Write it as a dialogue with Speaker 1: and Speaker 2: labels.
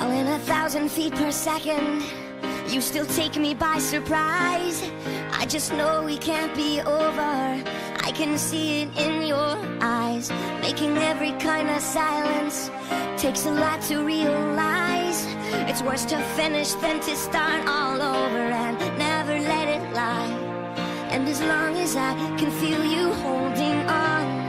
Speaker 1: Falling 1,000 feet per second, you still take me by surprise. I just know we can't be over, I can see it in your eyes. Making every kind of silence takes a lot to realize. It's worse to finish than to start all over and never let it lie. And as long as I can feel you holding on,